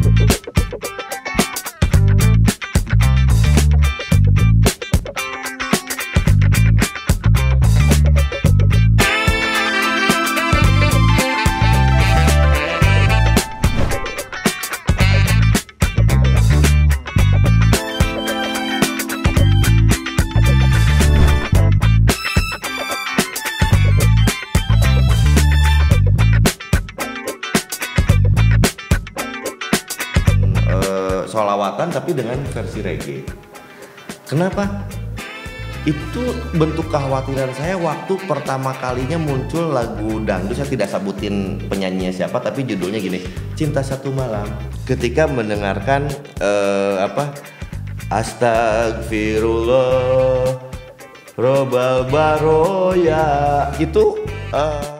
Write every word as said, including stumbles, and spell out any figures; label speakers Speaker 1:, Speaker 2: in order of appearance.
Speaker 1: Solawatan tapi dengan versi reggae. Kenapa? Itu bentuk kekhawatiran saya waktu pertama kalinya muncul lagu dangdut. Saya tidak sebutin penyanyinya siapa, tapi judulnya gini, Cinta Satu Malam. Ketika mendengarkan uh, apa Astagfirullah Robal Baroya itu uh,